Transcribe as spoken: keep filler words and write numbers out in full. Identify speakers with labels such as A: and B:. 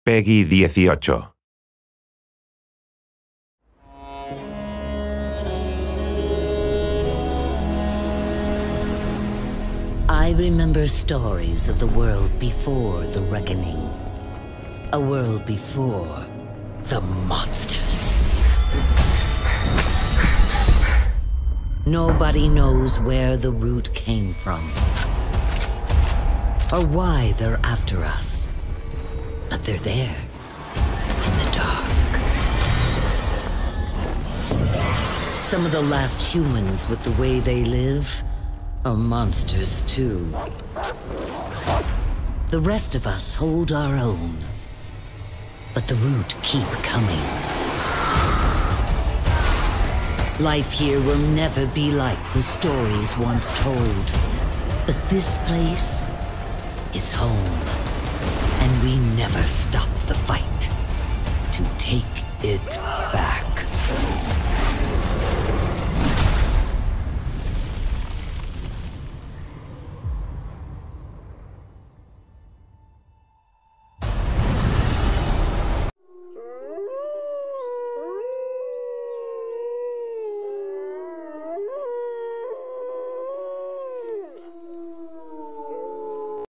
A: Peggy dieciocho.
B: I remember stories of the world before the reckoning. A world before the monsters. Nobody knows where the root came from, or why they're after us. But they're there, in the dark. Some of the last humans with the way they live are monsters too. The rest of us hold our own, but the root keep coming. Life here will never be like the stories once told, but this place is home, and we never stop the fight to take it back.